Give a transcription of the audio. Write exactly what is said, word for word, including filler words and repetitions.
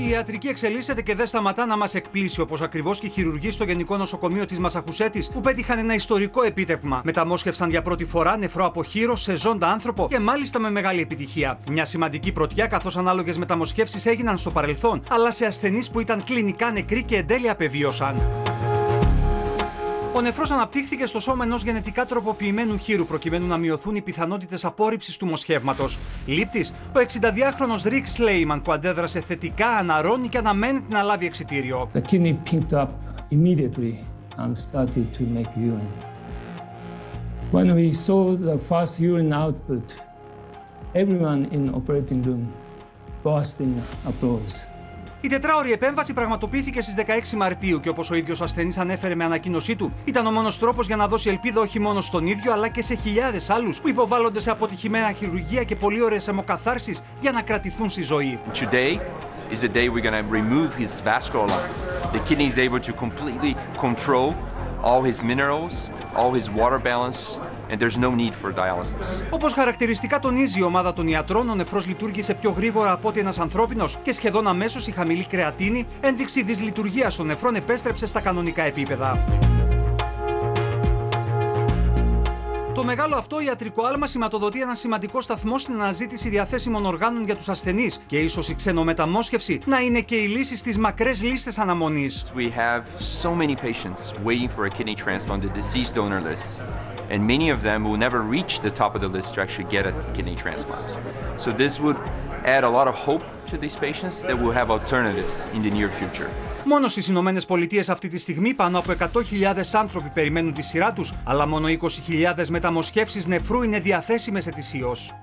Η ιατρική εξελίσσεται και δεν σταματά να μας εκπλήσει, όπως ακριβώς και οι χειρουργοί στο Γενικό Νοσοκομείο της Μασαχουσέτης, που πέτυχαν ένα ιστορικό επίτευγμα. Μεταμόσχευσαν για πρώτη φορά νεφρό από χείρο σε ζώντα άνθρωπο και μάλιστα με μεγάλη επιτυχία. Μια σημαντική πρωτιά, καθώς ανάλογες μεταμοσχεύσεις έγιναν στο παρελθόν, αλλά σε ασθενείς που ήταν κλινικά νεκροί και εν τέλει απεβίωσαν. Ο νεφρός αναπτύχθηκε στο σώμα ενός γενετικά τροποποιημένου χείρου, προκειμένου να μειωθούν οι πιθανότητες απόρριψης του μοσχεύματος. Λήπτης, ο εξηνταδυάχρονος Ρικ Σλέιμαν, που αντέδρασε θετικά, αναρρώνει και αναμένεται να λάβει εξιτήριο. The kidney pinked up immediately and started to make urine. When we saw the first urine output, everyone in the operating room burst in applause. Η τετράωρη επέμβαση πραγματοποιήθηκε στις δεκαέξι Μαρτίου και, όπως ο ίδιος ο ασθενής ανέφερε με ανακοίνωσή του, ήταν ο μόνος τρόπος για να δώσει ελπίδα όχι μόνο στον ίδιο αλλά και σε χιλιάδες άλλους που υποβάλλονται σε αποτυχημένα χειρουργία και πολύ ωραίες αιμοκαθάρσεις για να κρατηθούν στη ζωή. Today is the day we're going to remove his vascular line. The kidney is able to completely control all his minerals, all his water balance. And there's no need for dialysis. Όπως χαρακτηριστικά τονίζει η ομάδα των ιατρών, ο νεφρός λειτουργήσε πιο γρήγορα από ότι ένας ανθρώπινος και σχεδόν αμέσως η χαμηλή κρεατίνη, ένδειξη δυσλειτουργίας των νεφρών, επέστρεψε στα κανονικά επίπεδα. Το μεγάλο αυτό ιατρικό άλμα σηματοδοτεί ένα σημαντικό σταθμό στην αναζήτηση διαθέσιμων οργάνων για τους ασθενείς και ίσως η ξενομεταμόσχευση να είναι και η λύση στις μακρές λίστες αναμονής. We have so many patients waiting for a kidney transplant, the deceased donor list. And many of them will never reach the top of the list to actually get a kidney transplant. So this would add a lot of hope to these patients that will have alternatives in the near future. Μόνο στις Ηνωμένες Πολιτείες αυτή τη στιγμή πάνω από εκατό χιλιάδες άνθρωποι περιμένουν τη σειρά τους, αλλά μόνο είκοσι χιλιάδες μεταμοσχεύσεις νεφρού είναι διαθέσιμες ετησίως.